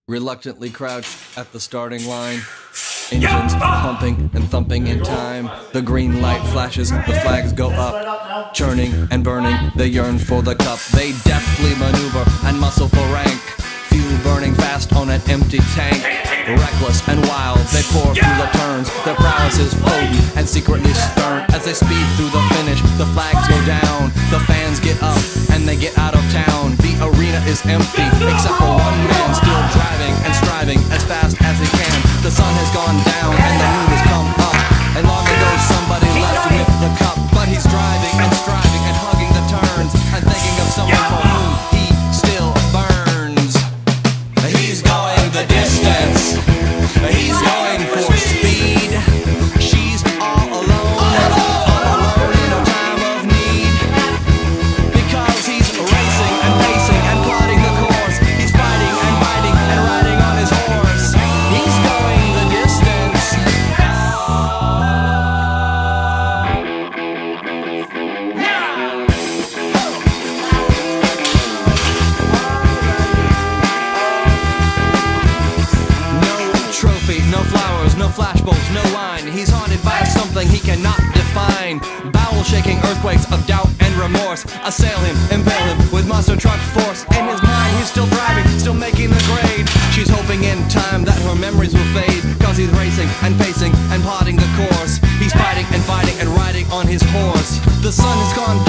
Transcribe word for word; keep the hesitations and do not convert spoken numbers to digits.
Reluctantly crouched at the starting line, engines pumping and thumping in time. The green light flashes, the flags go up, churning and burning, they yearn for the cup. They deftly maneuver and muscle for rank, fuel burning fast on an empty tank. Reckless and wild, they pour through the turns, their prowess is potent and secretly stern. As they speed through the finish, the flags go down, the fans get up and they get out of town. The arena is empty, except for one man still driving and striving as fast as he can. The sun has gone down and the moon has come up, and long ago somebody left with the cup. But he's driving and striving and hugging the turns and thinking of someone for whom he still burns. He's going the distance, he's going for speed. She's all alone, all alone in a time of need, because he's racing and pacing and plotting the course. He's fighting and biting and riding on his horse. He's going the distance. No trophy, no flowers, no flashbulbs, no wine. He's haunted by something he cannot define. Bowel-shaking earthquakes of doubt and remorse assail him, impale him with monster truck force. In his mind he's still driving, still making the grade. She's hoping in time that her memories will fade, cause he's racing and pacing and plotting the course. He's fighting and fighting and riding on his horse. The sun has gone